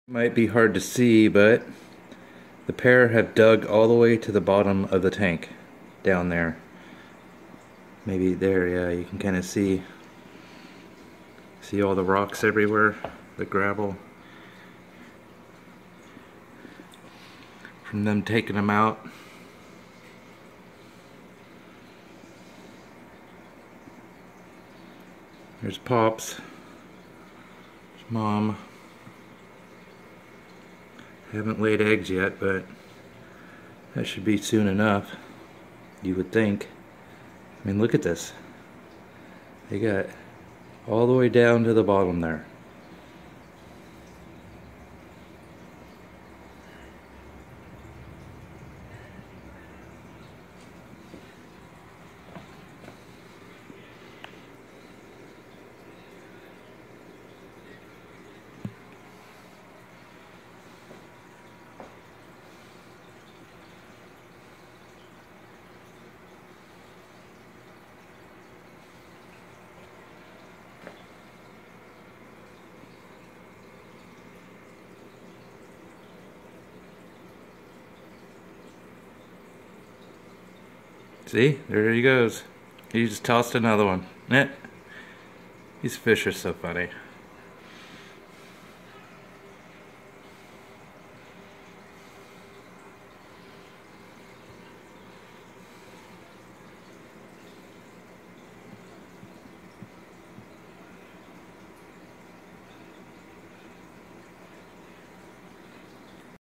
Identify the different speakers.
Speaker 1: Might be hard to see, but the pair have dug all the way to the bottom of the tank down there. Maybe there, yeah, you can kind of see all the rocks everywhere, the gravel from them taking them out. There's Pops, there's Mom. Haven't laid eggs yet, but that should be soon enough, you would think. I mean, look at this. They got all the way down to the bottom there. See, there he goes. He just tossed another one. These fish are so funny.